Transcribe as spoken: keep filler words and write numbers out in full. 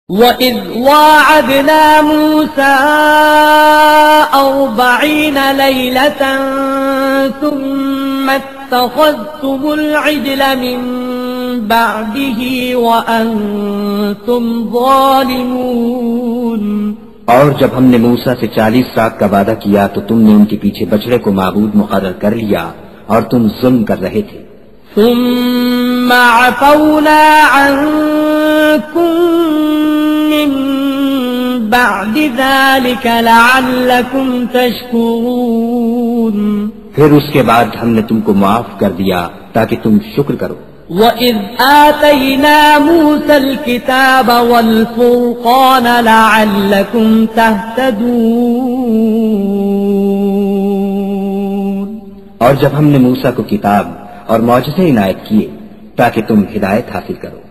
वइज़ वाअदना मूसा अर्बईन लैलतन सुम्मा इत्तख़ज़्तुमुल इज्ल मिन बअदिही व अंतुम ज़ालिमून। और जब हमने मूसा से चालीस रात का वादा किया तो तुमने उनके पीछे बछड़े को माबूद मुक़र्रर कर लिया और तुम जुल्म कर रहे थे। सुम्मा अफ़ौना अन्कुम मिन बअदि ज़ालिका लअल्लकुम तशकुरून। फिर उसके बाद हमने तुमको माफ कर दिया ताकि तुम शुक्र करो। वइज़ आतैना मूसल किताब वल फुरक़ान लअल्लकुम तहतदून। और जब हमने मूसा को किताब और मौजज़े इनायत किए ताकि तुम हिदायत हासिल करो।